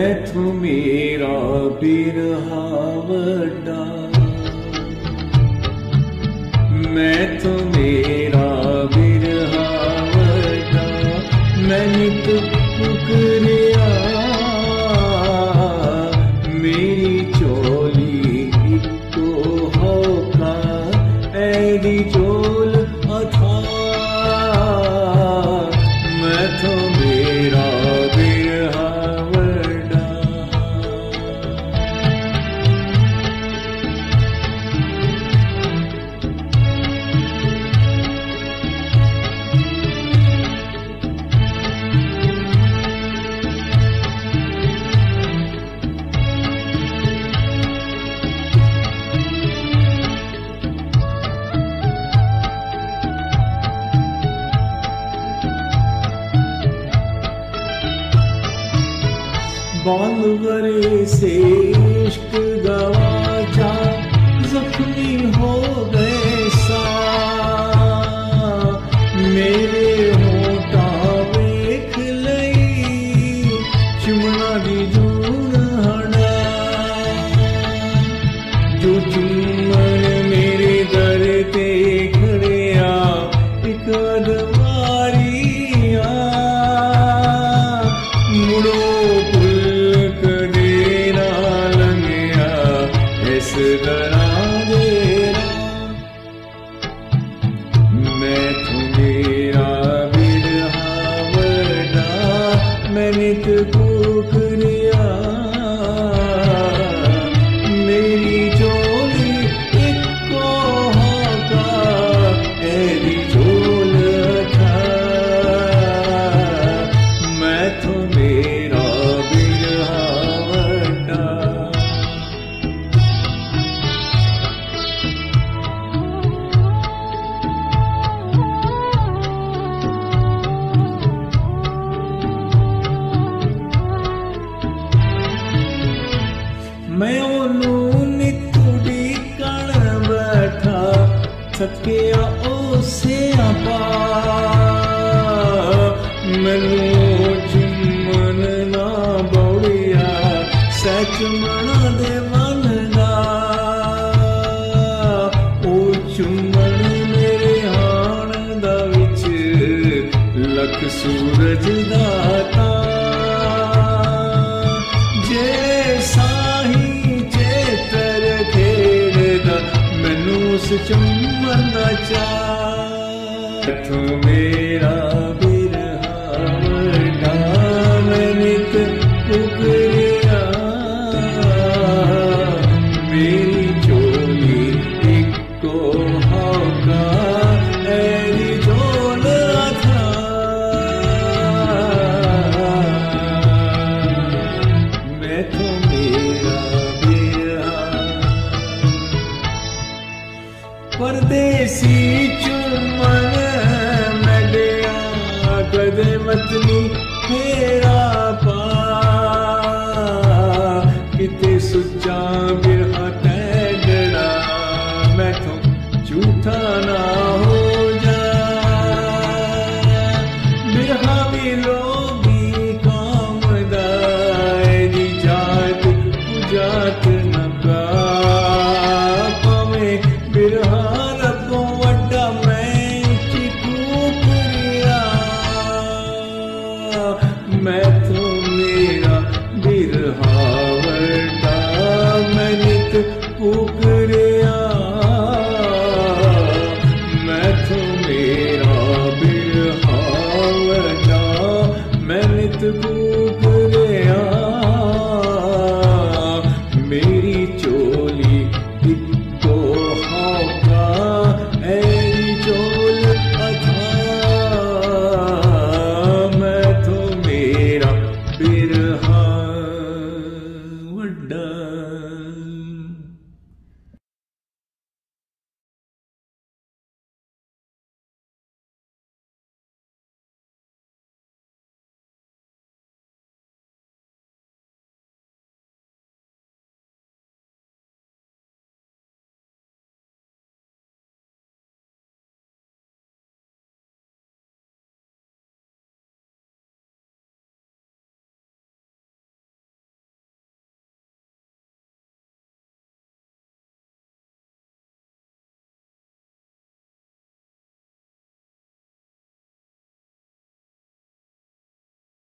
मैथों मेरा बिरहा वड्डा, मैथों मेरा बिरहा वड्डा, मैंने तो पुकरिया मेरी चोली इको होका ऐदी चोल अथा, मैथों मेरा बिरहा वड्डा। बालवरे से इश्क गवाचा, जख्मी हो गए सा, मेरे होठा वेख लई चुमना दी जून हड़ा, जो चुमन मेरे दर ते खड़िया इक अदवारिया, मुड़ो मैथों मेरा बिरहा वड्डा, मैंने तो पुकरिया मेरी चोली इको होका ऐदी चोल था, मैथों मेरा बिरहा वड्डा। मैं ओनू नितुड़ी कण बैठा, थकिया ओसे आपा, मैनू चुमन ना बौड़िया सै चुमना दे मनदा, ओ चुमन मेरे हाण दा विच लख सूरज दाता, जे उस चुम्मन दा चाऽ, मैथों मेरा बिरहा वड्डा, मैंने तो पुकरिया मेरी चोली इको होका ऐदी चोल था, मैथों मेरा परदेसी चुमन मैडिया कदे मतनी फेरा पा, किते सुच्चा बिरहा तैडड़ा, मैथों झूठा ना